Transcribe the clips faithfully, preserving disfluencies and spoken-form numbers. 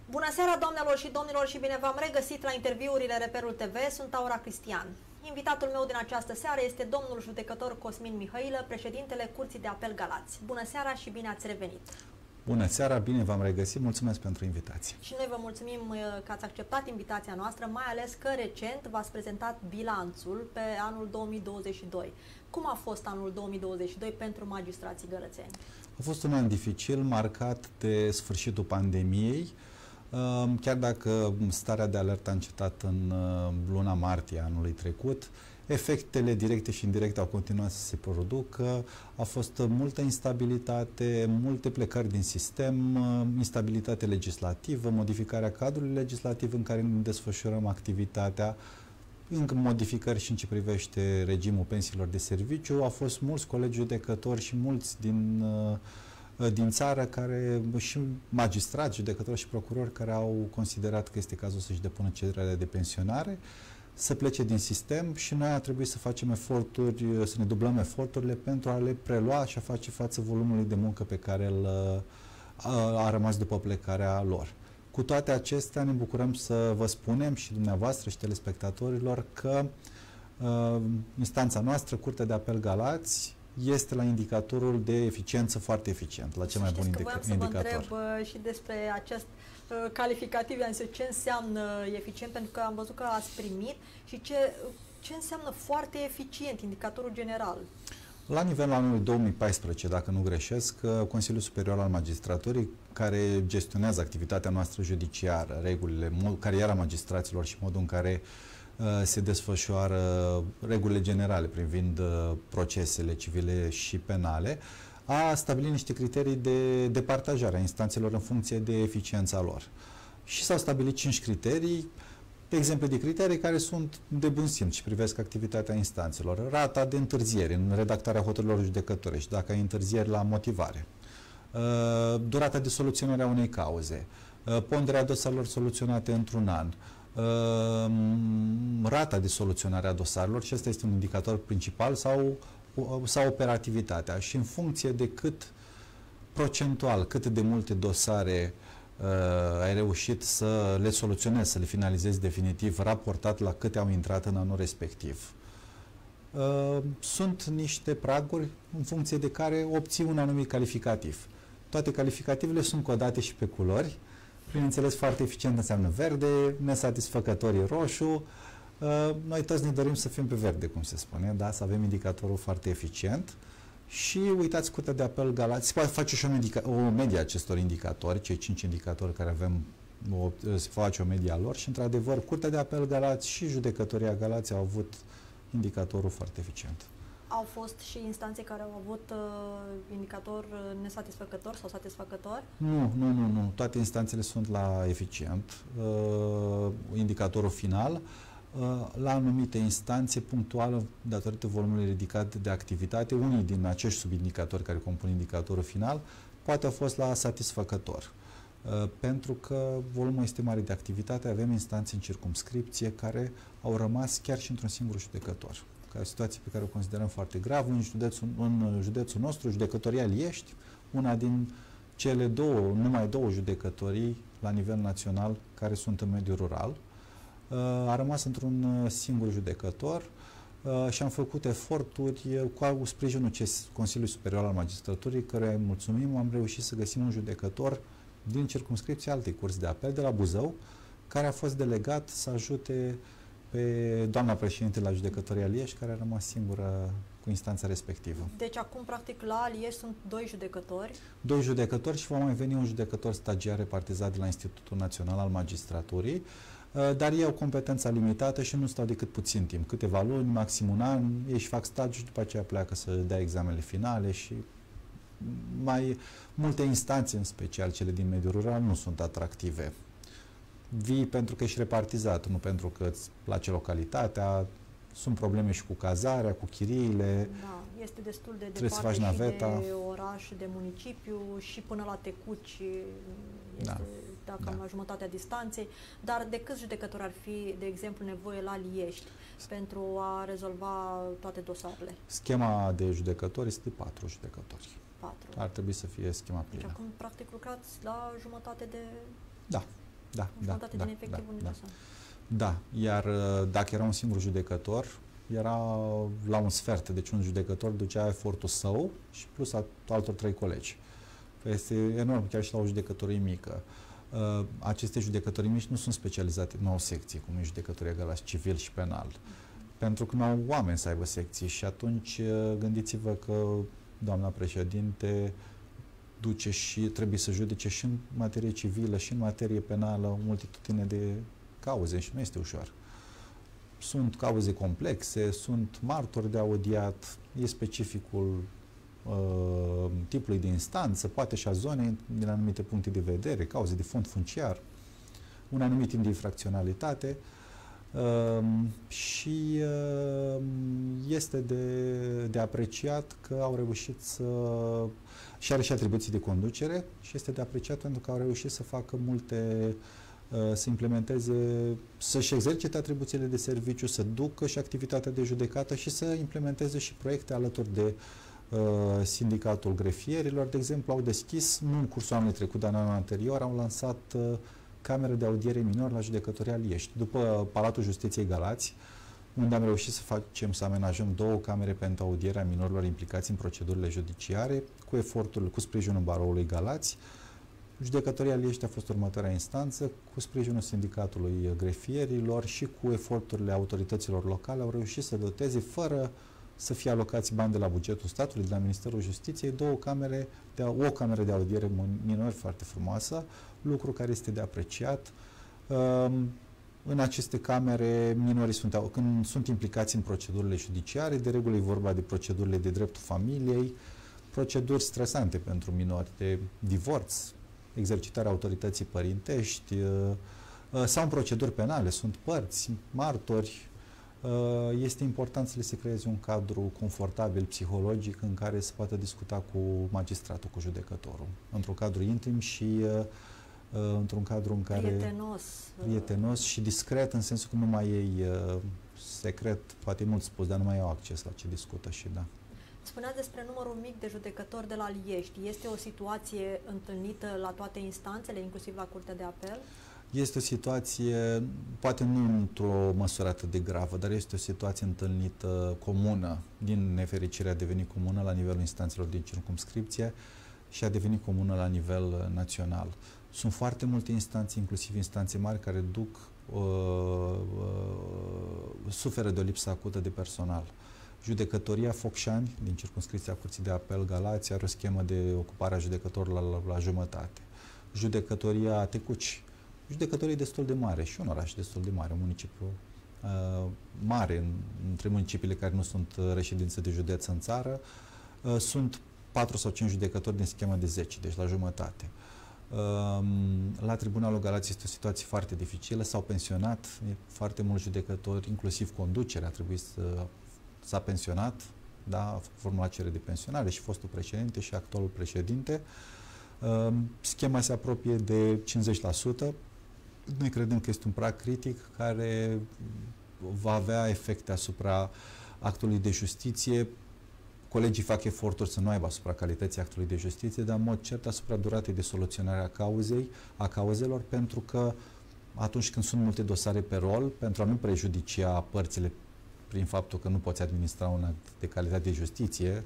Bună seara, doamnelor și domnilor, și bine v-am regăsit la interviurile Reperul T V. Sunt Aura Cristian. Invitatul meu din această seară este domnul judecător Cosmin Mihailă, președintele Curții de Apel Galați. Bună seara și bine ați revenit! Bună seara, bine v-am regăsit, mulțumesc pentru invitație. Și noi vă mulțumim că ați acceptat invitația noastră, mai ales că recent v-ați prezentat bilanțul pe anul două mii douăzeci și doi. Cum a fost anul două mii douăzeci și doi pentru magistrații gălățeni? A fost un an dificil, marcat de sfârșitul pandemiei, chiar dacă starea de alertă a încetat în luna martie anului trecut. Efectele directe și indirecte au continuat să se producă, a fost multă instabilitate, multe plecări din sistem, instabilitate legislativă, modificarea cadrului legislativ în care ne desfășurăm activitatea, încă modificări și în ce privește regimul pensiilor de serviciu. Au fost mulți colegi judecători și mulți din, din țară, care, și magistrați, judecători și procurori, care au considerat că este cazul să-și depună cererea de pensionare, să plece din sistem, și noi a trebuit să facem eforturi, să ne dublăm eforturile pentru a le prelua și a face față volumului de muncă pe care îl, a, a rămas după plecarea lor. Cu toate acestea, ne bucurăm să vă spunem și dumneavoastră și telespectatorilor că uh, instanța noastră, Curtea de Apel Galați, este la indicatorul de eficiență foarte eficient, la cel mai bun indica indicator. Să vă întreb uh, și despre acest uh, calificativ, ce înseamnă eficient, pentru că am văzut că ați primit, și ce, ce înseamnă foarte eficient, indicatorul general. La nivelul anului două mii paisprezece, dacă nu greșesc, Consiliul Superior al Magistraturii, care gestionează activitatea noastră judiciară, regulile, cariera magistraților și modul în care uh, se desfășoară regulile generale privind uh, procesele civile și penale, a stabilit niște criterii de departajare a instanțelor în funcție de eficiența lor. Și s-au stabilit cinci criterii, exemple de criterii care sunt de bun simț și privesc activitatea instanțelor. Rata de întârziere în redactarea hotărârilor judecătorești, dacă ai întârzieri la motivare, durata de soluționare a unei cauze, ponderea dosarelor soluționate într-un an, rata de soluționare a dosarelor, și ăsta este un indicator principal, sau, sau operativitatea. Și în funcție de cât procentual, cât de multe dosare Uh, ai reușit să le soluționezi, să le finalizezi definitiv, raportat la câte au intrat în anul respectiv. Uh, sunt niște praguri în funcție de care obții un anumit calificativ. Toate calificativele sunt codate și pe culori. Bineînțeles, foarte eficient înseamnă verde, nesatisfăcătorii roșu. Uh, noi toți ne dorim să fim pe verde, cum se spune, da? Să avem indicatorul foarte eficient. Și uitați, Curtea de Apel Galați se poate face și o, o medie a acestor indicatori, cei cinci indicatori care avem, o, se face o medie a lor, și într-adevăr Curtea de Apel Galați și Judecătoria Galați au avut indicatorul foarte eficient. Au fost și instanțe care au avut uh, indicator nesatisfăcător sau satisfăcător? Nu, nu, nu, nu. Toate instanțele sunt la eficient. Uh, indicatorul final, la anumite instanțe, punctual, datorită volumului ridicat de activitate, unii din acești subindicatori care compun indicatorul final, poate a fost la satisfăcător. Pentru că volumul este mare de activitate, avem instanțe în circumscripție care au rămas chiar și într-un singur judecător. Ca o situație pe care o considerăm foarte gravă. În județul, în județul nostru, Judecătoria Liești, una din cele două, numai două judecătorii la nivel național care sunt în mediul rural, a rămas într-un singur judecător și am făcut eforturi cu sprijinul Consiliului Superior al Magistraturii, căruia îi mulțumim. Am reușit să găsim un judecător din circumscripția altei curți de apel, de la Buzău, care a fost delegat să ajute pe doamna președinte la Judecătoria Liești, care a rămas singură cu instanța respectivă. Deci acum, practic, la Liești sunt doi judecători? Doi judecători și va mai veni un judecător stagiar repartizat de la Institutul Național al Magistraturii, dar ei au competența limitată și nu stau decât puțin timp, câteva luni, maxim un an, ei își fac stagiu și după aceea pleacă să dea examenele finale. Și mai multe instanțe, în special cele din mediul rural, nu sunt atractive. Vii pentru că ești repartizat, nu pentru că îți place localitatea, sunt probleme și cu cazarea, cu chiriile. Da, este destul de trebuie departe să faci și naveta. de oraș, de municipiu, și până la Tecuci este, da. dacă da. la jumătatea distanței. Dar de câți judecători ar fi, de exemplu, nevoie la Liești pentru a rezolva toate dosarele? Schema de judecători este de patru judecători. Patru. Ar trebui să fie schema plină. Deci acum, practic, lucrați la jumătate de... Da. da, da, jumătate da, din efectivul da, necesar. Da, iar dacă era un singur judecător, era la un sfert, deci un judecător ducea efortul său și plus a altor trei colegi. Este enorm, chiar și la o judecătorie mică. Uh, aceste judecătorii mici nu sunt specializate, nu au secții, cum e judecătoria Galați, civil și penal. Pentru că nu au oameni să aibă secții și atunci uh, gândiți-vă că doamna președinte duce și trebuie să judece și în materie civilă și în materie penală o multitudine de cauze și nu este ușor. Sunt cauze complexe, sunt martori de audiat, e specificul uh, tipului de instanță, poate și a zonei din anumite puncte de vedere, cauze de fond funciar, un anumit timp de infracționalitate uh, și uh, este de, de apreciat că au reușit să și are și atribuții de conducere și este de apreciat pentru că au reușit să facă multe să implementeze, să-și exercite atribuțiile de serviciu, să ducă și activitatea de judecată și să implementeze și proiecte alături de uh, sindicatul grefierilor. De exemplu, au deschis, nu în cursul anului trecut, dar în anul anterior, au lansat uh, camere de audiere minor la judecătoria Liești. După Palatul Justiției Galați, unde am reușit să facem, să amenajăm două camere pentru audierea minorilor implicați în procedurile judiciare, cu efortul, cu sprijinul baroului Galați. Judecătoria Liești a fost următoarea instanță, cu sprijinul sindicatului grefierilor și cu eforturile autorităților locale au reușit să doteze, fără să fie alocați bani de la bugetul statului, de la Ministerul Justiției, două camere, de, o cameră de audiere minori foarte frumoasă, lucru care este de apreciat. În aceste camere, minorii sunt, când sunt implicați în procedurile judiciare, de regulă e vorba de procedurile de dreptul familiei, proceduri stresante pentru minori, de divorț, exercitarea autorității părintești, sau în proceduri penale, sunt părți, martori. Este important să le se creeze un cadru confortabil, psihologic, în care se poate discuta cu magistratul, cu judecătorul, într-un cadru intim și într-un cadru în care... Prietenos. Prietenos și discret, în sensul că nu mai ei secret, poate mult spus, dar nu mai au acces la ce discută și da. Spuneați despre numărul mic de judecători de la Liești. Este o situație întâlnită la toate instanțele, inclusiv la Curtea de Apel? Este o situație, poate nu într-o măsură atât de gravă, dar este o situație întâlnită comună. Din nefericire a devenit comună la nivelul instanțelor din circumscripție și a devenit comună la nivel național. Sunt foarte multe instanțe, inclusiv instanțe mari, care duc, uh, uh, suferă de o lipsă acută de personal. Judecătoria Focșani, din circumscripția Curții de Apel Galați, are o schemă de ocupare a judecătorilor la, la, la jumătate. Judecătoria Tecuci, judecătorie destul de mare și un oraș destul de mare, un municipiu uh, mare în, între municipiile care nu sunt reședințe de județ în țară, uh, sunt patru sau cinci judecători din schemă de zece, deci la jumătate. Uh, la Tribunalul Galați este o situație foarte dificilă, s-au pensionat foarte mulți judecători, inclusiv conducerea a trebuit să s-a pensionat, da, a formulat cerere de pensionare și fostul președinte și actualul președinte. Uh, schema se apropie de cincizeci la sută. Noi credem că este un prag critic care va avea efecte asupra actului de justiție. Colegii fac eforturi să nu aibă asupra calității actului de justiție, dar în mod cert asupra duratei de soluționare a cauzei, a cauzelor, pentru că atunci când sunt multe dosare pe rol, pentru a nu prejudicia părțile prin faptul că nu poți administra un act de calitate de justiție,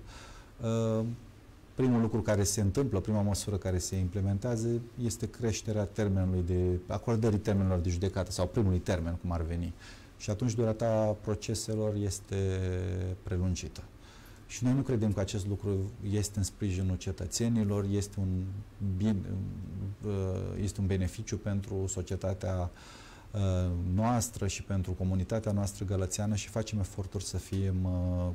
primul lucru care se întâmplă, prima măsură care se implementează este creșterea termenului de acordării termenelor de judecată sau primului termen, cum ar veni. Și atunci durata proceselor este prelungită. Și noi nu credem că acest lucru este în sprijinul cetățenilor, este un, bin, este un beneficiu pentru societatea noastră și pentru comunitatea noastră gălățeană și facem eforturi să fim,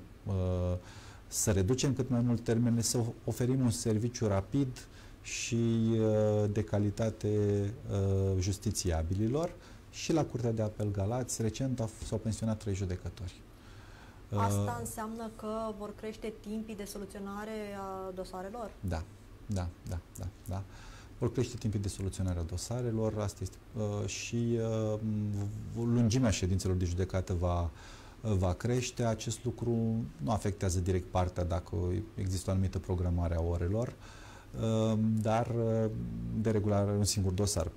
să reducem cât mai mult termenele, să oferim un serviciu rapid și de calitate justițiabililor. Și la Curtea de Apel Galați, recent s-au pensionat trei judecători. Asta înseamnă că vor crește timpii de soluționare a dosarelor? Da, da, da, da, da. Vor crește timpii de soluționare a dosarelor, asta este, uh, și uh, lungimea ședințelor de judecată va, uh, va crește. Acest lucru nu afectează direct partea dacă există o anumită programare a orelor, uh, dar uh, de regulă are un singur dosar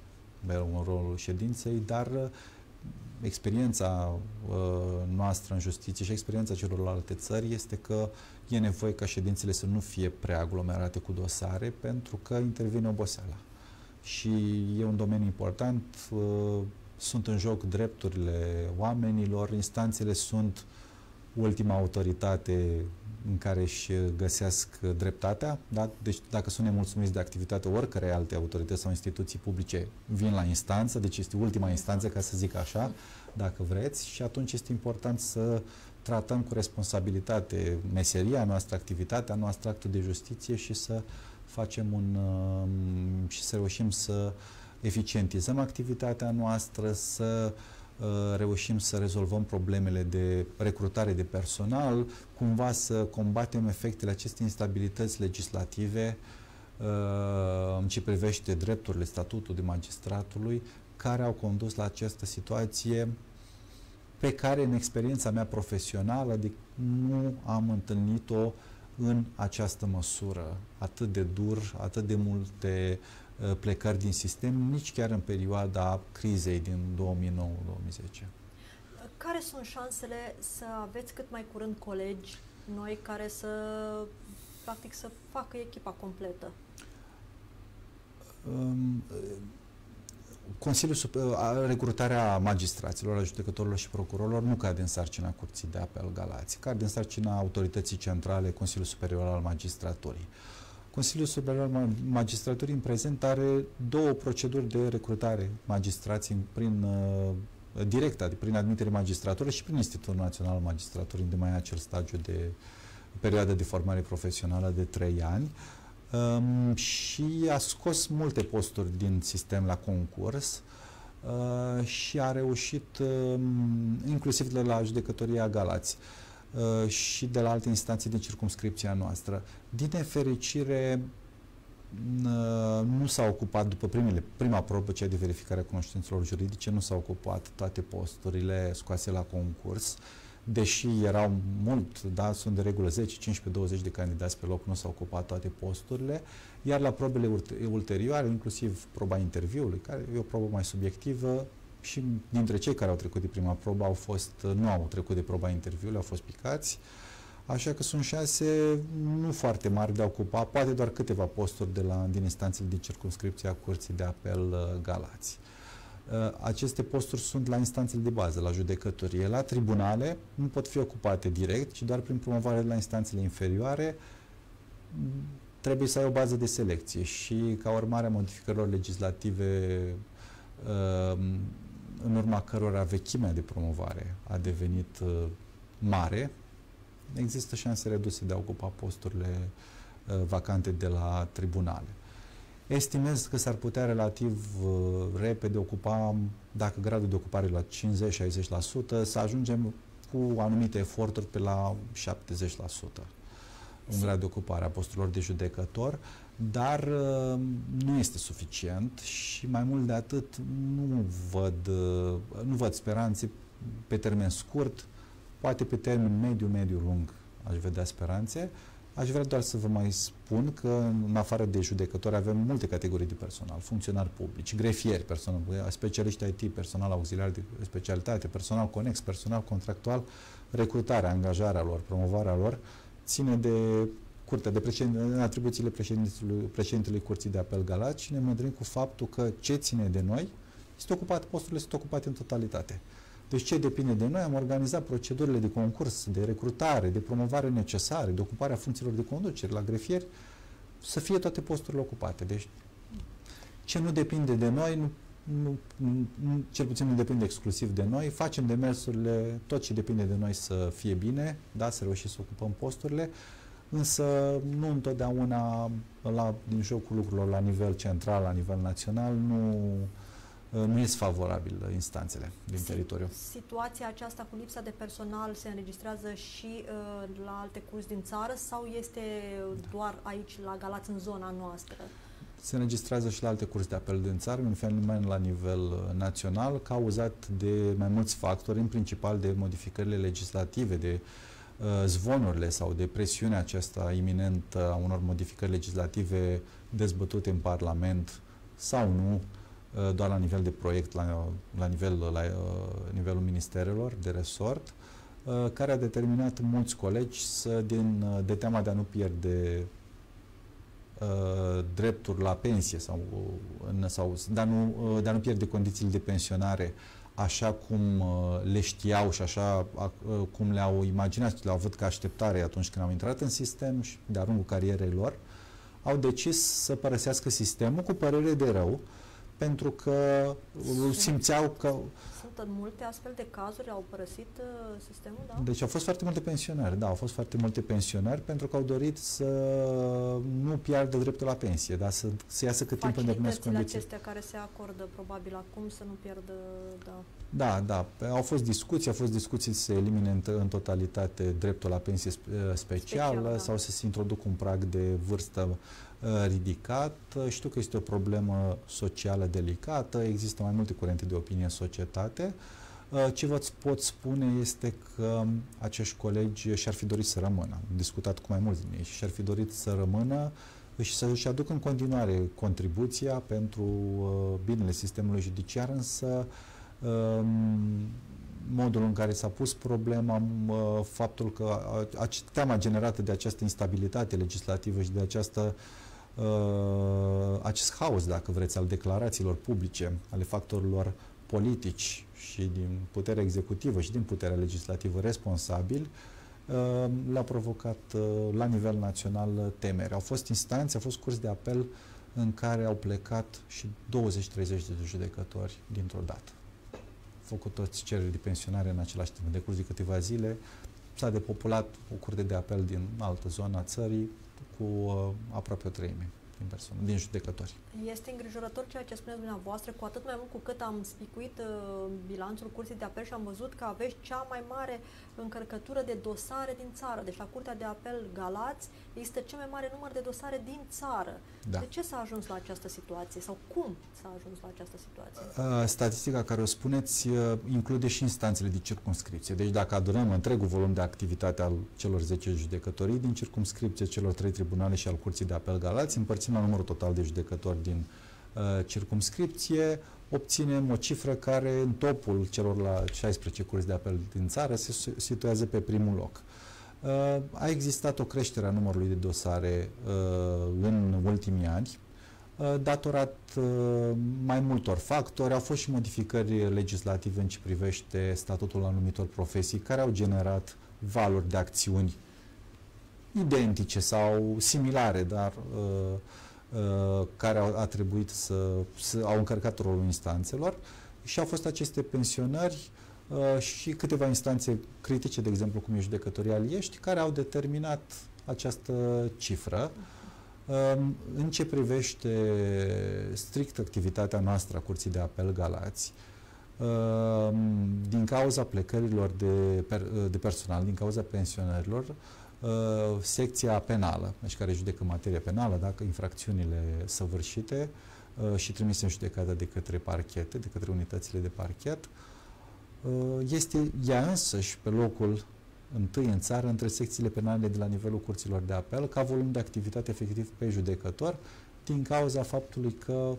mereu în rolul ședinței, dar experiența uh, noastră în justiție și experiența celorlalte țări este că e nevoie ca ședințele să nu fie prea aglomerate cu dosare, pentru că intervine oboseala. Și e un domeniu important, uh, sunt în joc drepturile oamenilor, instanțele sunt ultima autoritate în care își găsesc dreptatea, da? Deci dacă sunt nemulțumiți de activitate oricărei alte autorități sau instituții publice, vin la instanță, deci este ultima instanță, ca să zic așa, dacă vreți, și atunci este important să tratăm cu responsabilitate meseria noastră, activitatea noastră, actul de justiție și să facem un și să reușim să eficientizăm activitatea noastră, să reușim să rezolvăm problemele de recrutare de personal, cumva să combatem efectele acestei instabilități legislative în ce privește drepturile, statutul de magistratului, care au condus la această situație pe care, în experiența mea profesională, nu am întâlnit-o în această măsură, atât de dur, atât de multe plecări din sistem, nici chiar în perioada crizei din două mii nouă două mii zece. Care sunt șansele să aveți cât mai curând colegi noi care să, practic, să facă echipa completă? Um, Consiliul Super, recrutarea magistraților, a judecătorilor și procurorilor nu cade în sarcina Curții de Apel Galați, cade în sarcina autorității centrale, Consiliul Superior al Magistraturii. Consiliul Superior al Magistraturii în prezent are două proceduri de recrutare magistrații prin uh, directă, prin admitere magistratură și prin Institutul Național al Magistraturii, unde mai e acel stagiu de perioadă de formare profesională de trei ani. Um, și a scos multe posturi din sistem la concurs uh, și a reușit, um, inclusiv de la judecătoria Galați uh, și de la alte instanțe din circumscripția noastră. Din nefericire, uh, nu s-a ocupat, după primele, prima probă, cea de verificare a cunoștințelor juridice, nu s-au ocupat toate posturile scoase la concurs, deși erau mult, da, sunt de regulă zece, cincisprezece, douăzeci de candidați pe loc, nu s-au ocupat toate posturile, iar la probele ulterioare, inclusiv proba interviului, care e o probă mai subiectivă, și dintre cei care au trecut de prima probă au fost, nu au trecut de proba interviului, au fost picați, așa că sunt șanse nu foarte mari de a ocupa, poate doar câteva posturi de la, din instanțele din circumscripția Curții de Apel Galați. Aceste posturi sunt la instanțele de bază, la judecătorie. La tribunale nu pot fi ocupate direct, ci doar prin promovare de la instanțele inferioare. Trebuie să ai o bază de selecție și, ca urmare a modificărilor legislative, în urma cărora vechimea de promovare a devenit mare, există șanse reduse de a ocupa posturile vacante de la tribunale. Estimez că s-ar putea relativ uh, repede ocupa, dacă gradul de ocupare la cincizeci la șaizeci la sută, să ajungem cu anumite eforturi pe la șaptezeci la sută un grad de ocupare a posturilor de judecător, dar uh, nu este suficient și mai mult de atât nu văd, uh, nu văd speranțe pe termen scurt, poate pe termen mediu, mediu, lung aș vedea speranțe. Aș vrea doar să vă mai spun că, în afară de judecători, avem multe categorii de personal, funcționari publici, grefieri, personal, specialiști I T, personal auxiliar de specialitate, personal conex, personal contractual. Recrutarea, angajarea lor, promovarea lor ține de curtea, de președin, atribuțiile președintelui, președintelui Curții de Apel Galați și ne mândrim cu faptul că ce ține de noi este ocupat, posturile sunt ocupate în totalitate. Deci ce depinde de noi? Am organizat procedurile de concurs, de recrutare, de promovare necesare, de ocuparea funcțiilor de conducere la grefieri, să fie toate posturile ocupate. Deci ce nu depinde de noi, nu, nu, nu, cel puțin nu depinde exclusiv de noi, facem demersurile, tot ce depinde de noi să fie bine, da, să reușim să ocupăm posturile, însă nu întotdeauna la, din jocul lucrurilor la nivel central, la nivel național, nu nu este favorabil instanțele din si teritoriu. Situația aceasta cu lipsa de personal se înregistrează și uh, la alte curți din țară sau este doar aici la Galați, în zona noastră? Se înregistrează și la alte curți de apel din țară, un fenomen la nivel național, cauzat de mai mulți factori, în principal de modificările legislative, de uh, zvonurile sau de presiunea aceasta iminentă a unor modificări legislative dezbătute în Parlament sau nu, doar la nivel de proiect, la, la, nivel, la nivelul ministerelor de resort, care a determinat mulți colegi să, din, de teama de a nu pierde uh, drepturi la pensie sau, sau de, a nu, de a nu pierde condițiile de pensionare așa cum uh, le știau și așa uh, cum le-au imaginat și le-au avut ca așteptare atunci când au intrat în sistem și de-a lungul carierei lor, au decis să părăsească sistemul cu părere de rău, pentru că sunt, simțeau că... Sunt multe astfel de cazuri, au părăsit uh, sistemul, da? Deci au fost foarte multe pensionari, da, au fost foarte multe pensionari pentru că au dorit să nu piardă dreptul la pensie, dar să, să iasă cât timp îndeplinesc condiții. Acestea care se acordă probabil acum să nu pierdă, da. Da, da, au fost discuții, au fost discuții să se elimine în, în totalitate dreptul la pensie specială, specială da. Sau să se introducă un prag de vârstă ridicat. Știu că este o problemă socială delicată, există mai multe curente de opinie în societate. Ce vă pot spune este că acești colegi și-ar fi dorit să rămână. Am discutat cu mai mulți din ei și și-ar fi dorit să rămână și să-și aducă în continuare contribuția pentru binele sistemului judiciar, însă modul în care s-a pus problema, faptul că teama generată de această instabilitate legislativă și de această Uh, acest haos, dacă vreți, al declarațiilor publice, ale factorilor politici și din puterea executivă și din puterea legislativă responsabil, uh, le-a provocat uh, la nivel național temeri. Au fost instanțe, au fost curs de apel în care au plecat și douăzeci treizeci de judecători dintr-o dată. Au făcut toți cereri de pensionare în același timp. În decurs de câteva zile s-a depopulat o curte de apel din altă zonă a țării cu uh, aproape o treime din persoane, din judecători. Este îngrijorător ceea ce spuneți dumneavoastră, cu atât mai mult cu cât am spicuit uh, bilanțul Curții de Apel și am văzut că aveți cea mai mare încărcătură de dosare din țară. Deci la Curtea de Apel Galați există cel mai mare număr de dosare din țară. Da. De ce s-a ajuns la această situație? Sau cum s-a ajuns la această situație? Uh, statistica care o spuneți uh, include și instanțele de circumscripție. Deci dacă adunăm întregul volum de activitate al celor zece judecătorii din circumscripție, celor trei tribunale și al Curții de Apel Galați, împărțim la numărul total de judecători din uh, circumscripție, obținem o cifră care în topul celor la șaisprezece curți de apel din țară se situează pe primul loc. Uh, a existat o creștere a numărului de dosare uh, în ultimii ani, uh, datorat uh, mai multor factori. Au fost și modificări legislative în ce privește statutul anumitor profesii care au generat valuri de acțiuni identice sau similare, dar uh, uh, care au, a trebuit să, să au încărcat rolul instanțelor și au fost aceste pensionări uh, și câteva instanțe critice, de exemplu, cum e judecătoria Aliești, care au determinat această cifră. Uh, în ce privește strict activitatea noastră a Curții de Apel Galați, uh, din cauza plecărilor de, per, de personal, din cauza pensionărilor, Uh, secția penală, deci care judecă materia penală, dacă infracțiunile săvârșite uh, și trimise în judecată de către parchete, de către unitățile de parchet, uh, este ea însăși pe locul întâi în țară între secțiile penale de la nivelul curților de apel, ca volum de activitate efectiv pe judecător, din cauza faptului că uh,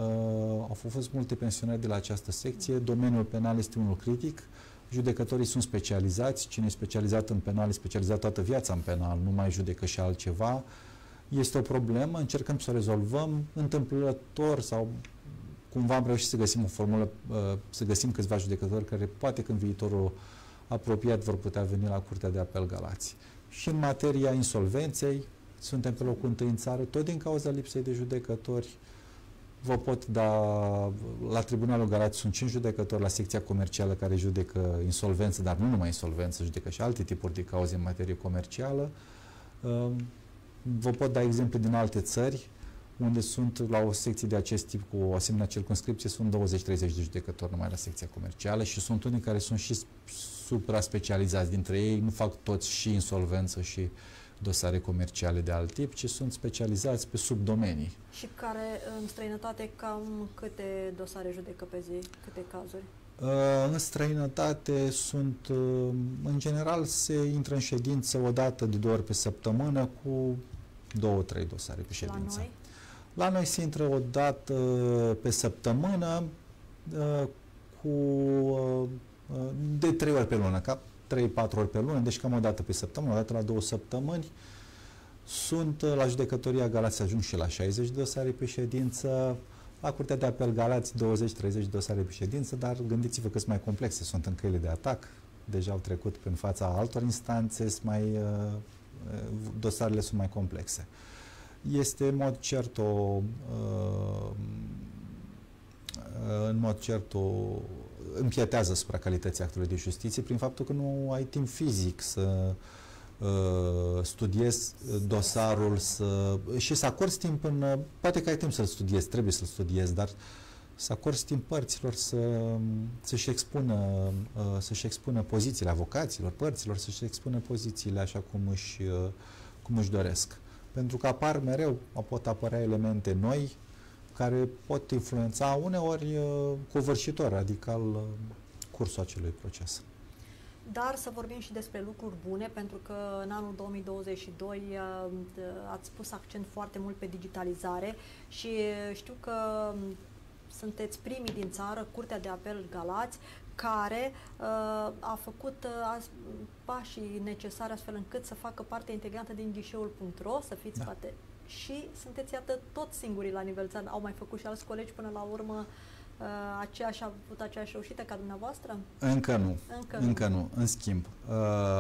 au fost multe pensionari de la această secție, domeniul penal este unul critic, judecătorii sunt specializați, cine e specializat în penal e specializat toată viața în penal, nu mai judecă și altceva. Este o problemă, încercăm să o rezolvăm întâmplător sau cumva am reușit să găsim o formulă, să găsim câțiva judecători care poate că în viitorul apropiat vor putea veni la Curtea de Apel Galați. Și în materia insolvenței, suntem pe locul întâi în țară, tot din cauza lipsei de judecători. Vă pot da, la Tribunalul Galați sunt cinci judecători la secția comercială care judecă insolvență, dar nu numai insolvență, judecă și alte tipuri de cauze în materie comercială. Vă pot da exemple din alte țări, unde sunt la o secție de acest tip cu o asemenea circumscripție, sunt douăzeci treizeci de judecători numai la secția comercială și sunt unii care sunt și supra-specializați. Dintre ei nu fac toți și insolvență și dosare comerciale de alt tip, ci sunt specializați pe subdomenii. Și care în străinătate cam câte dosare judecă pe zi, câte cazuri? Uh, în străinătate sunt, uh, în general, se intră în ședință o dată de două ori pe săptămână cu două, trei dosare pe ședință. La noi? La noi se intră o dată pe săptămână cu de trei ori pe lună, ca trei patru ori pe lună, deci cam o dată pe săptămână, o dată la două săptămâni. Sunt la judecătoria Galați ajung și la șaizeci de dosare pe ședință, la Curtea de Apel Galați douăzeci treizeci de dosare pe ședință, dar gândiți-vă că sunt mai complexe, sunt în căile de atac, deja au trecut prin fața altor instanțe, mai, dosarele sunt mai complexe. Este în mod cert o în mod cert o împietează asupra calității actului de justiție prin faptul că nu ai timp fizic să uh, studiezi dosarul să, și să acorzi timp în... Poate că ai timp să-l studiezi, trebuie să-l studiezi, dar să acorzi timp părților să, să-și expună, uh, să-și expună pozițiile avocaților, părților, să-și expună pozițiile așa cum își, uh, cum își doresc. Pentru că apar mereu, pot apărea elemente noi care pot influența uneori uh, covârșitor, radical, uh, cursul acelui proces. Dar să vorbim și despre lucruri bune, pentru că în anul două mii douăzeci și doi uh, ați pus accent foarte mult pe digitalizare și știu că sunteți primii din țară, Curtea de Apel Galați, care uh, a făcut uh, pașii necesari astfel încât să facă parte integrantă din ghișeul punct ro, să fiți da. Poate și sunteți, iată, toți singurii la nivel țară. Au mai făcut și alți colegi până la urmă uh, aceeași, a avut aceeași reușită ca dumneavoastră? Încă nu. Încă, Încă nu. nu. În schimb, uh,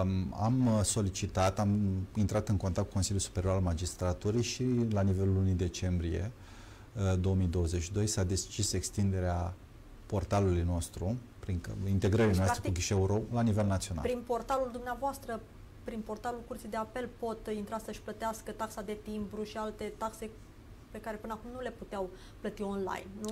am solicitat, am intrat în contact cu Consiliul Superior al Magistraturii și la nivelul lunii decembrie uh, două mii douăzeci și doi s-a decis extinderea portalului nostru, prin integrării deci, noastre practic, cu ghișeul la nivel național. Prin portalul dumneavoastră, prin portalul Curții de Apel pot intra să-și plătească taxa de timbru și alte taxe pe care până acum nu le puteau plăti online, nu?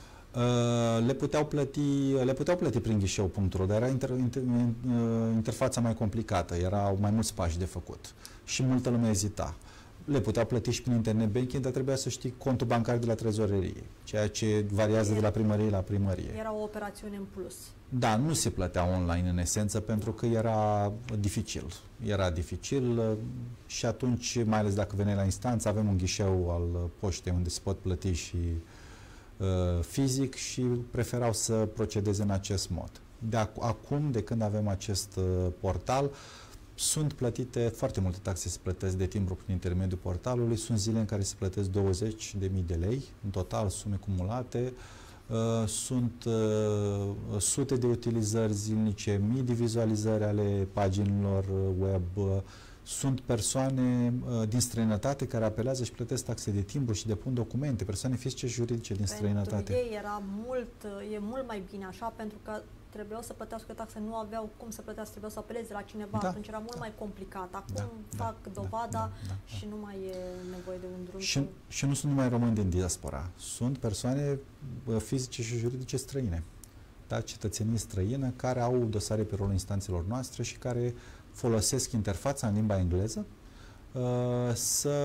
Uh, le puteau plăti, le puteau plăti prin ghișeu punct ro, dar era inter, inter, interfața mai complicată, erau mai mulți pași de făcut și multă lume ezita. Le puteau plăti și prin internet banking, dar trebuia să știi contul bancar de la trezorerie, ceea ce variază era, de la primărie la primărie. Era o operațiune în plus. Da, nu se plătea online în esență pentru că era dificil. Era dificil și atunci, mai ales dacă veneai la instanță, avem un ghișeu al poștei unde se pot plăti și uh, fizic și preferau să procedeze în acest mod. De ac acum, de când avem acest uh, portal, sunt plătite foarte multe taxe, se plătesc de timbru prin intermediul portalului, sunt zile în care se plătesc douăzeci de mii de lei, în total sume cumulate, uh, sunt uh, sute de utilizări zilnice, mii de vizualizări ale paginilor web, uh, sunt persoane uh, din străinătate care apelează și plătesc taxe de timbru și depun documente, persoane fizice și juridice din pentru străinătate. Pentru ei era mult, e mult mai bine așa, pentru că trebuiau să plătească taxe, nu aveau cum să plătească, trebuiau să apeleze la cineva, da, atunci era mult da. mai complicat. Acum da, fac da, dovada da, da, da, și nu mai e nevoie de un drum. Și, și nu sunt numai români din diaspora, sunt persoane fizice și juridice străine, da, cetățenii străine care au dosare pe rolul instanțelor noastre și care folosesc interfața în limba engleză uh, să,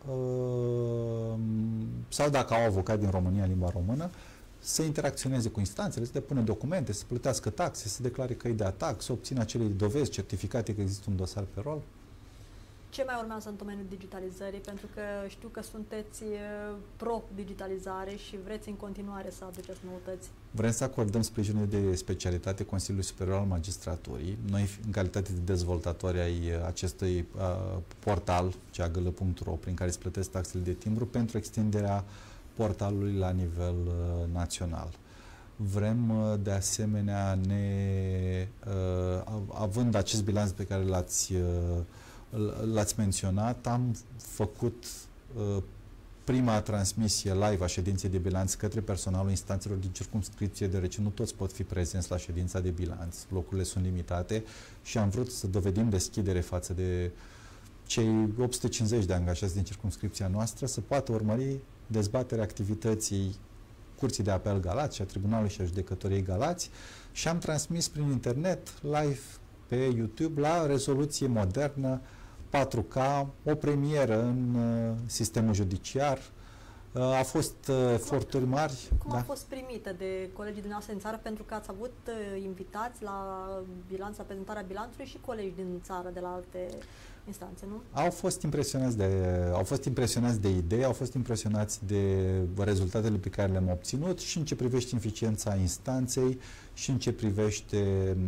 uh, sau dacă au avocat din România în limba română, să interacționeze cu instanțele, să depună documente, să plătească taxe, să declare căi de atac, să obțină acele dovezi certificate că există un dosar pe rol. Ce mai urmează în domeniul digitalizării? Pentru că știu că sunteți pro-digitalizare și vreți în continuare să aduceți noutăți. Vrem să acordăm sprijinul de specialitate Consiliului Superior al Magistraturii. Noi, în calitate de dezvoltatori ai acestui uh, portal, C A G L punct ro, prin care se plătesc taxele de timbru, pentru extinderea portalului la nivel uh, național. Vrem, uh, de asemenea, ne, uh, având acest bilanț pe care l-ați uh, l-ați menționat, am făcut uh, prima transmisie live a ședinței de bilanț către personalul instanțelor din circumscripție, deoarece nu toți pot fi prezenți la ședința de bilanț. Locurile sunt limitate și am vrut să dovedim deschidere față de cei opt sute cincizeci de angajați din circumscripția noastră, să poată urmări dezbaterea activității Curții de Apel Galați și a Tribunalului și a Judecătoriei Galați și am transmis prin internet, live, pe YouTube, la rezoluție modernă, patru K, o premieră în uh, sistemul judiciar. Uh, a fost uh, eforturi mari. Cum da? a fost primită de colegii dumneavoastră în țară, pentru că ați avut uh, invitați la bilanț, la prezentarea bilanțului și colegi din țară de la alte instanțe, nu? Au fost impresionați de, au fost impresionați de idei, au fost impresionați de rezultatele pe care le-am obținut și în ce privește eficiența instanței și în ce privește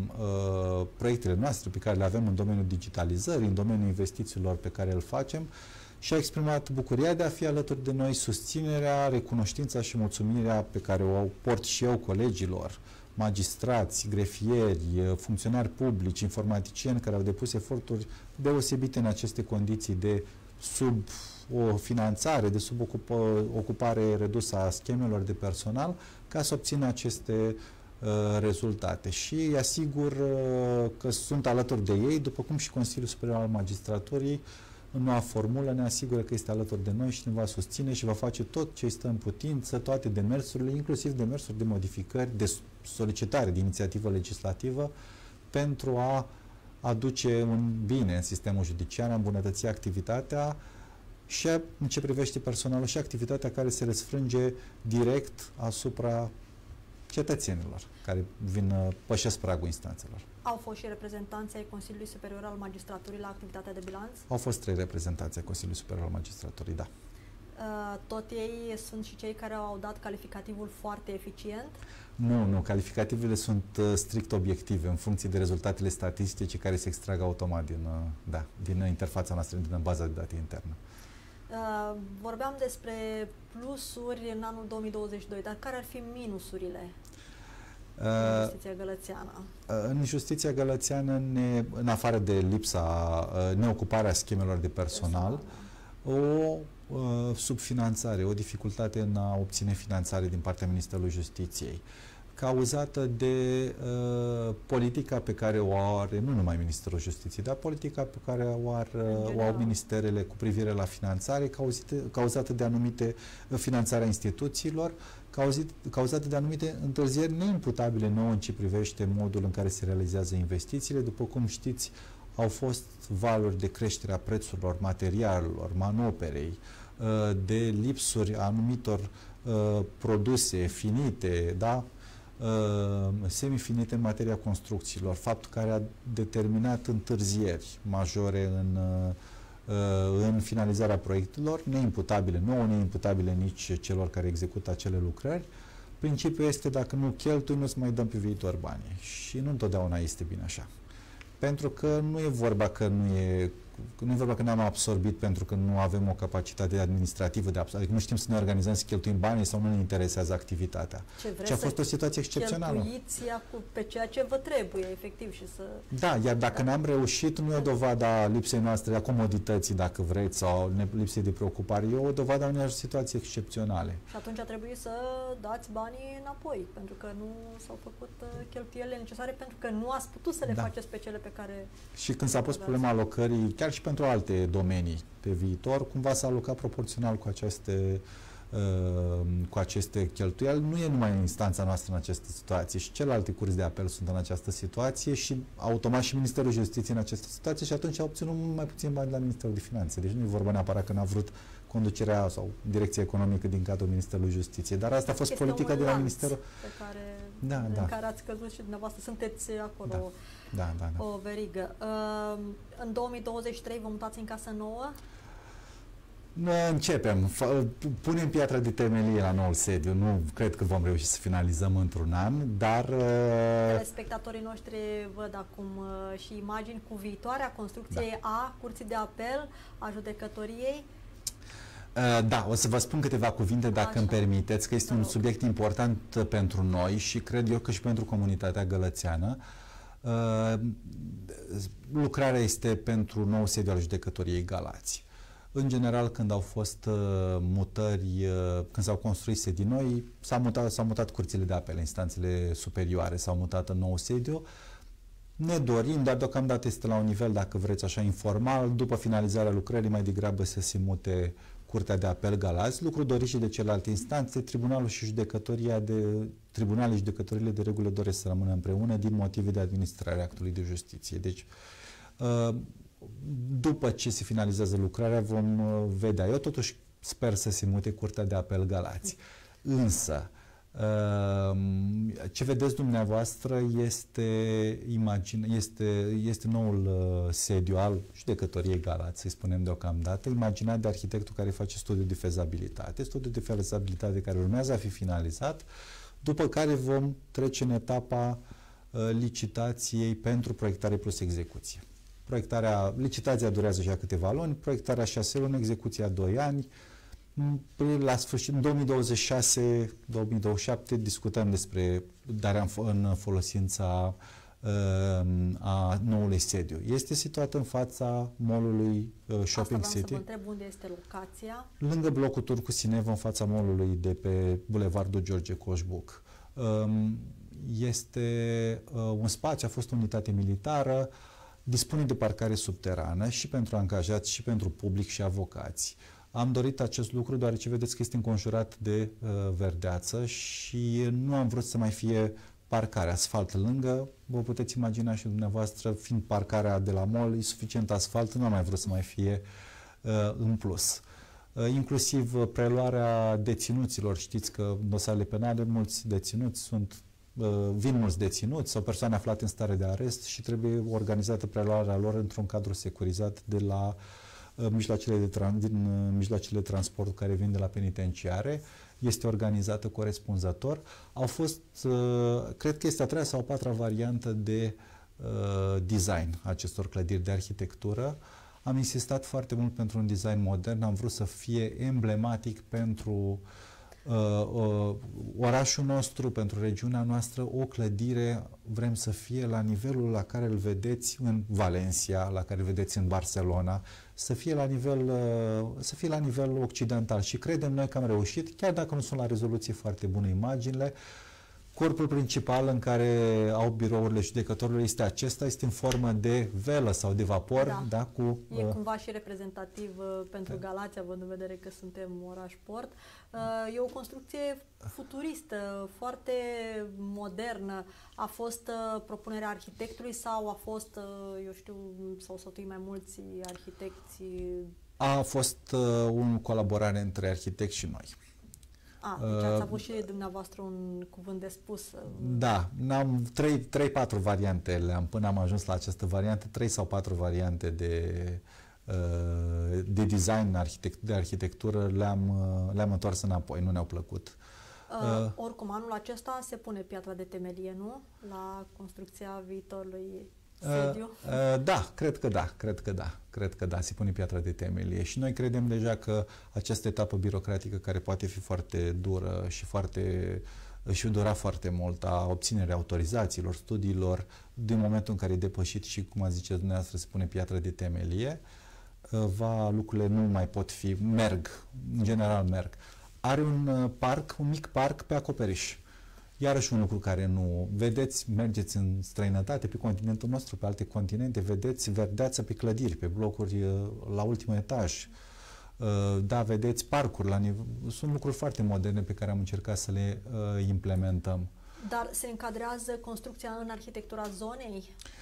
uh, proiectele noastre pe care le avem în domeniul digitalizării, în domeniul investițiilor pe care îl facem, și a exprimat bucuria de a fi alături de noi, susținerea, recunoștința și mulțumirea pe care o port și eu colegilor, magistrați, grefieri, funcționari publici, informaticieni care au depus eforturi deosebite în aceste condiții de sub o finanțare, de sub ocupare redusă a schemelor de personal, ca să obțină aceste uh, rezultate. Și îi asigur uh, că sunt alături de ei, după cum și Consiliul Superior al Magistraturii, în noua formulă, ne asigură că este alături de noi și ne va susține și va face tot ce stă în putință, toate demersurile, inclusiv demersuri de modificări, de solicitare de inițiativă legislativă, pentru a aduce un bine în sistemul judiciar, a îmbunătăți activitatea și, în ce privește personalul, și activitatea care se răsfrânge direct asupra cetățenilor care vin, pășesc pragul instanțelor. Au fost și reprezentanții ai Consiliului Superior al Magistraturii la activitatea de bilanț? Au fost trei reprezentanți ai Consiliului Superior al Magistraturii, da. Tot ei sunt și cei care au dat calificativul foarte eficient? Nu, nu. Calificativele sunt uh, strict obiective, în funcție de rezultatele statistice care se extrag automat din, uh, da, din interfața noastră, din baza de date internă. Uh, vorbeam despre plusuri în anul două mii douăzeci și doi, dar care ar fi minusurile uh, în justiția gălățeană? Uh, în justiția gălățeană, ne, în afară de lipsa, uh, neocuparea schemelor de personal, personal o uh, subfinanțare, o dificultate în a obține finanțare din partea Ministerului Justiției, cauzată de uh, politica pe care o are nu numai Ministerul Justiției, dar politica pe care o, ar, o au ministerele cu privire la finanțare, cauzite, cauzată de anumite finanțarea instituțiilor, cauzit, cauzată de anumite întârzieri neimputabile nouă în ce privește modul în care se realizează investițiile. După cum știți, au fost valuri de creștere a prețurilor materialelor, manoperei, de lipsuri a anumitor uh, produse finite, da? Uh, semifinite în materia construcțiilor, fapt care a determinat întârzieri majore în, uh, în finalizarea proiectelor, neimputabile nouă, neimputabile nici celor care execută acele lucrări. Principiul este, dacă nu cheltui, nu-ți mai dăm pe viitor banii. Și nu întotdeauna este bine așa. Pentru că nu e vorba că nu e Nu e vorba că ne-am absorbit pentru că nu avem o capacitate administrativă de absorbire, adică nu știm să ne organizăm, să cheltuim banii sau nu ne interesează activitatea. Ce Ce a fost o situație excepțională. Cheltuiți pe ceea ce vă trebuie, efectiv, și să... Da, iar dacă da. ne-am reușit, nu e o dovadă a lipsei noastre, a comodității, dacă vreți, sau lipsei de preocupare, e o dovadă a unei situații excepționale. Și atunci a trebuit să dați banii înapoi, pentru că nu s-au făcut cheltuielile necesare, pentru că nu ați putut să le da. faceți pe cele pe care... Și când s-a pus problema alocării, chiar și pentru alte domenii pe viitor, cumva s-a alocat proporțional cu aceste, uh, cu aceste cheltuieli. Nu e numai instanța noastră în această situație, și celelalte curți de apel sunt în această situație și automat și Ministerul Justiției în această situație, și atunci a obținut mult mai puțin bani la Ministerul de Finanțe. Deci nu e vorba neapărat că n-a vrut conducerea sau direcția economică din cadrul Ministerului Justiției, dar asta a fost este politica de la Ministerul... Pe care, da, în da. care ați căzut și dumneavoastră sunteți acolo. Da. Da, da, da. O verigă. Uh, în două mii douăzeci și trei vă mutați în casă nouă? Începem. Punem piatra de temelie la noul sediu. Nu cred că vom reuși să finalizăm într-un an, dar... Spectatorii noștri văd acum uh, și imagini cu viitoarea construcție da. a Curții de Apel, a Judecătoriei. Uh, da, o să vă spun câteva cuvinte, dacă Așa. îmi permiteți, că este un subiect important pentru noi și cred eu că și pentru comunitatea gălățeană. Uh, lucrarea este pentru nou sediu al Judecătoriei Galați. În general, când au fost uh, mutări, uh, când s-au construit sedii noi, s-au mutat, s-au mutat curțile de apel, instanțele superioare s-au mutat în nou sediu. Ne dorim, dar deocamdată este la un nivel, dacă vreți așa, informal, după finalizarea lucrării, mai degrabă să se mute Curtea de Apel Galați, lucru dorit și de celelalte instanțe. Tribunalul și judecătoria de tribunale și judecătorile de regulă doresc să rămână împreună din motive de administrare a actului de justiție. Deci, după ce se finalizează lucrarea, vom vedea. Eu totuși sper să se mute Curtea de Apel Galați. Însă, Ce vedeți dumneavoastră este, imagine, este, este noul sediu al judecătoriei Galați, să-i spunem deocamdată, imaginat de arhitectul care face studiul de fezabilitate. Studiul de fezabilitate care urmează a fi finalizat, după care vom trece în etapa licitației pentru proiectare plus execuție. Proiectarea, licitația durează și câteva luni, proiectarea șase luni, execuția doi ani. La sfârșit, în două mii douăzeci și șase două mii douăzeci și șapte, discutăm despre darea în folosința a noului sediu. Este situat în fața mall-ului Shopping Asta City. Să vă întreb unde este locația. Lângă blocul Turcu Sinev, în fața mall-ului de pe Bulevardul George Coșbuc. Este un spațiu, a fost o unitate militară, dispune de parcare subterană și pentru angajați și pentru public și avocați. Am dorit acest lucru deoarece vedeți că este înconjurat de uh, verdeață și nu am vrut să mai fie parcare, asfalt lângă. Vă puteți imagina și dumneavoastră, fiind parcarea de la mall, e suficient asfalt, nu am mai vrut să mai fie uh, în plus. Uh, inclusiv uh, preluarea deținuților. Știți că în dosarele penale mulți deținuți sunt, uh, vin mulți deținuți sau persoane aflate în stare de arest și trebuie organizată preluarea lor într-un cadru securizat de la mijloacele de, tran din mijloacele de transport care vin de la penitenciare, este organizată corespunzător. Au fost, cred că este a treia sau a patra variantă de uh, design acestor clădiri de arhitectură. Am insistat foarte mult pentru un design modern, am vrut să fie emblematic pentru uh, uh, orașul nostru, pentru regiunea noastră, o clădire vrem să fie la nivelul la care îl vedeți în Valencia, la care îl vedeți în Barcelona, să fie la nivel, să fie la nivel occidental și credem noi că am reușit, chiar dacă nu sunt la rezoluție foarte bună imaginile. Corpul principal în care au birourile judecătorilor este acesta, este în formă de velă sau de vapor. Da. Da, cu, e uh, cumva și reprezentativ uh, pentru da. Galați, având în vedere că suntem oraș-port. Uh, e o construcție futuristă, foarte modernă. A fost uh, propunerea arhitectului sau a fost, uh, eu știu, s-au sătuit mai mulți arhitecți? A fost uh, o colaborare între arhitecți și noi. A, deci ați avut și dumneavoastră un cuvânt de spus. Da, am trei patru variante le-am, până am ajuns la această variantă, trei sau patru variante de, de design arhitect, de arhitectură le-am le-am întors înapoi, nu ne-au plăcut. Uh, uh, oricum, anul acesta se pune piatra de temelie, nu? La construcția viitorului sediu? Uh, uh, da, cred că da, cred că da, cred că da, se pune piatra de temelie și noi credem deja că această etapă birocratică care poate fi foarte dură și foarte și dura foarte mult a obținerea autorizațiilor, studiilor, din momentul în care e depășit și, cum a zice dumneavoastră, se pune piatra de temelie, uh, va, lucrurile nu mai pot fi, merg, în general merg. Are un uh, parc, un mic parc pe acoperiș. Iarăși un lucru care nu vedeți, mergeți în străinătate, pe continentul nostru, pe alte continente, vedeți verdeață pe clădiri, pe blocuri la ultimul etaj. Da, vedeți parcuri, la nivel, sunt lucruri foarte moderne pe care am încercat să le uh, implementăm. Dar se încadrează construcția în arhitectura zonei?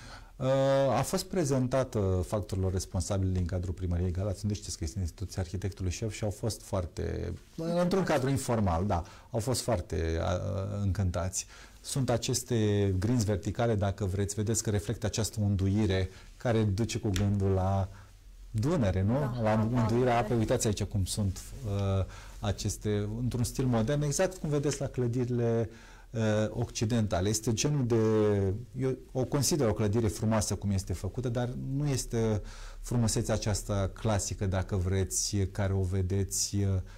A fost prezentată factorilor responsabili din cadrul Primăriei Galați, unde știți că este instituția arhitectului șef și au fost foarte, într-un cadru informal, da, au fost foarte uh, încântați. Sunt aceste grinzi verticale, dacă vreți, vedeți că reflectă această unduire care duce cu gândul la Dunăre, nu? Da, la unduirea apei. Uitați aici cum sunt uh, aceste, într-un stil modern, exact cum vedeți la clădirile occidentale. Este genul de... Eu o consider o clădire frumoasă cum este făcută, dar nu este frumusețea aceasta clasică, dacă vreți, care o vedeți,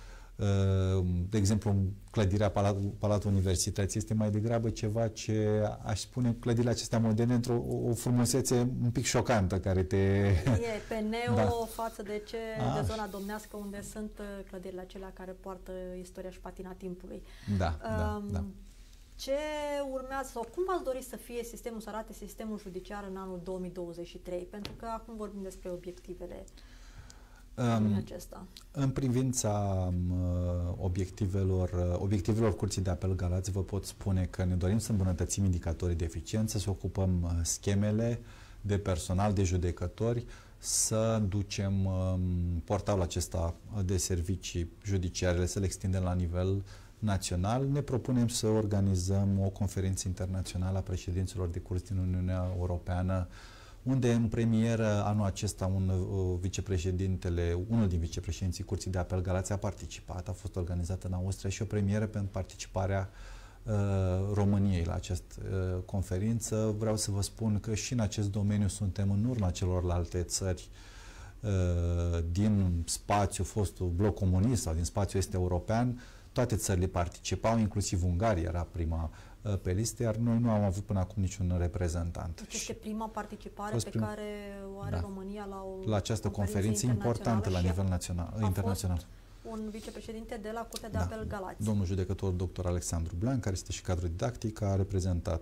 de exemplu, în clădirea Palat, Palatul Universității. Este mai degrabă ceva ce, aș spune, clădirile acestea moderne într-o o frumusețe un pic șocantă, care te... E pe neo da. față de ce A, de zona domnească, unde sunt clădirile acelea care poartă istoria și patina timpului. Da, um, da, da. Ce urmează sau cum v-ați dori să fie sistemul, să arate sistemul judiciar în anul două mii douăzeci și trei? Pentru că acum vorbim despre obiectivele um, acesta. În privința um, obiectivelor, uh, obiectivelor Curții de Apel Galați, vă pot spune că ne dorim să îmbunătățim indicatorii de eficiență, să ocupăm uh, schemele de personal, de judecători, să ducem um, portalul acesta de servicii judiciare, să le extindem la nivel național, ne propunem să organizăm o conferință internațională a președinților de curs din Uniunea Europeană, unde în premieră anul acesta un uh, vicepreședintele, unul din vicepreședinții Curții de Apel Galați a participat, a fost organizată în Austria și o premieră pentru participarea uh, României la această uh, conferință. Vreau să vă spun că și în acest domeniu suntem în urma celorlalte țări uh, din spațiu, fostul bloc comunist sau din spațiul este european. Toate țările participau, inclusiv Ungaria era prima pe listă, iar noi nu am avut până acum niciun reprezentant. Deci este prima participare pe prima... care o are da. România la o la această conferință importantă la nivel național, internațional. Un vicepreședinte de la Curtea de da. Apel Galați. Domnul judecător doctor Alexandru Blan, care este și cadru didactic, a reprezentat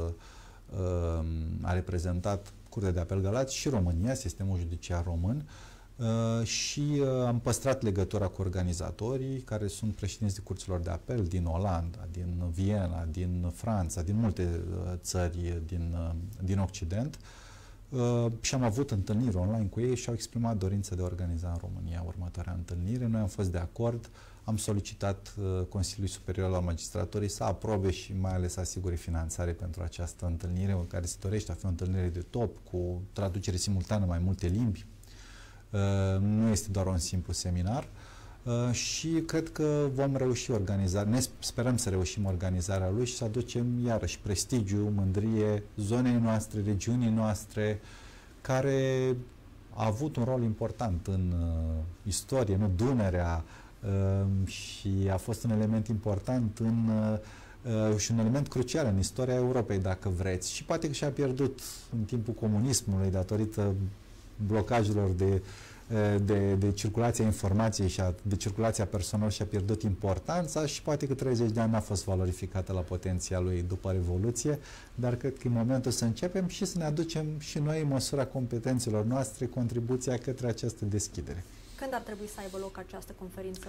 uh, a reprezentat Curtea de Apel Galați și România, sistemul judiciar român. Uh, și uh, am păstrat legătura cu organizatorii care sunt președinți de curților de apel din Olanda, din Viena, din Franța, din multe uh, țări din, uh, din Occident uh, și am avut întâlniri online cu ei și au exprimat dorința de a organiza în România următoarea întâlnire. Noi am fost de acord, am solicitat uh, Consiliului Superior al Magistraturii să aprobe și mai ales să asigure finanțare pentru această întâlnire, care se dorește a fi o întâlnire de top cu traducere simultană în mai multe limbi. Uh, nu este doar un simplu seminar uh, și cred că vom reuși organizarea, ne sperăm să reușim organizarea lui și să aducem iarăși prestigiu, mândrie zonei noastre, regiunii noastre, care a avut un rol important în uh, istorie, nu Dunărea, uh, și a fost un element important în uh, și un element crucial în istoria Europei, dacă vreți. Și poate că și-a pierdut în timpul comunismului datorită blocajelor de, de, de circulația informației și a, de circulația persoanelor și a pierdut importanța și poate că treizeci de ani n-a fost valorificată la potenția lui după Revoluție, dar cred că e momentul să începem și să ne aducem și noi în măsura competențelor noastre contribuția către această deschidere. Când ar trebui să aibă loc această conferință?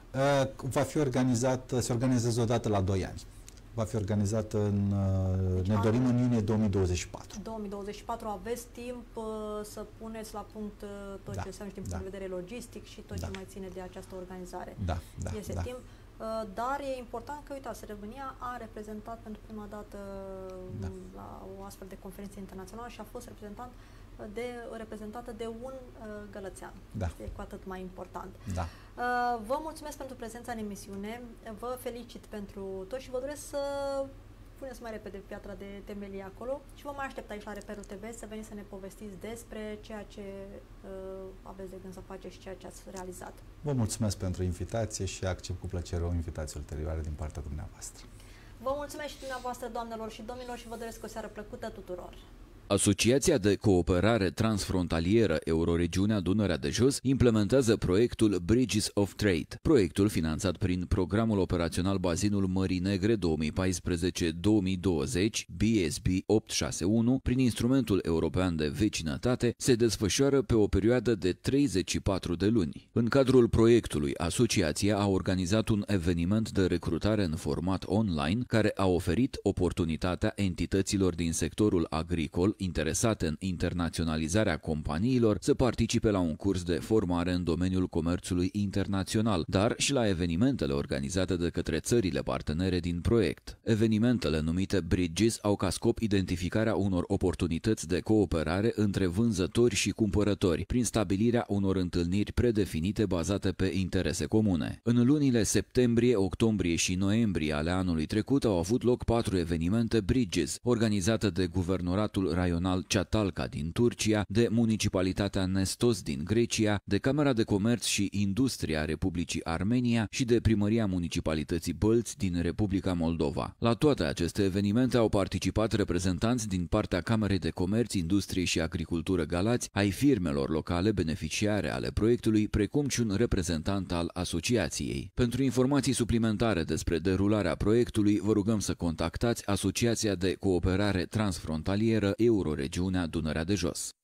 Va fi organizată, se organizează odată la doi ani. Va fi organizată în, deci ne dorim în iunie două mii douăzeci și patru. două mii douăzeci și patru aveți timp uh, să puneți la punct uh, tot da, ce înseamnă din da. punct de vedere logistic și tot da. ce mai ține de această organizare. Da, da, este da. timp, uh, dar e important că, uitați, România a reprezentat pentru prima dată da. la o astfel de conferință internațională și a fost reprezentant de, reprezentată de un uh, gălățean. Da. Este cu atât mai important. Da. Uh, vă mulțumesc pentru prezența în emisiune, vă felicit pentru tot și vă doresc să puneți mai repede piatra de temelie acolo și vă mai aștept aici la Reperul T V să veniți să ne povestiți despre ceea ce uh, aveți de gând să faceți și ceea ce ați realizat. Vă mulțumesc pentru invitație și accept cu plăcere o invitație ulterioară din partea dumneavoastră. Vă mulțumesc și dumneavoastră, doamnelor și domnilor, și vă doresc o seară plăcută tuturor. Asociația de Cooperare Transfrontalieră Euroregiunea Dunărea de Jos implementează proiectul Bridges of Trade. Proiectul, finanțat prin Programul Operațional Bazinul Mării Negre două mii paisprezece două mii douăzeci, B S B opt șase unu, prin Instrumentul European de Vecinătate, se desfășoară pe o perioadă de treizeci și patru de luni. În cadrul proiectului, asociația a organizat un eveniment de recrutare în format online care a oferit oportunitatea entităților din sectorul agricol interesate în internaționalizarea companiilor să participe la un curs de formare în domeniul comerțului internațional, dar și la evenimentele organizate de către țările partenere din proiect. Evenimentele numite Bridges au ca scop identificarea unor oportunități de cooperare între vânzători și cumpărători, prin stabilirea unor întâlniri predefinite bazate pe interese comune. În lunile septembrie, octombrie și noiembrie ale anului trecut au avut loc patru evenimente Bridges, organizate de Guvernoratul Raional Çatalca din Turcia, de Municipalitatea Nestos din Grecia, de Camera de Comerț și Industria Republicii Armenia și de Primăria Municipalității Bălți din Republica Moldova. La toate aceste evenimente au participat reprezentanți din partea Camerei de Comerț, Industrie și Agricultură Galați, ai firmelor locale beneficiare ale proiectului, precum și un reprezentant al asociației. Pentru informații suplimentare despre derularea proiectului, vă rugăm să contactați Asociația de Cooperare Transfrontalieră Euroregiunea Dunărea de Jos.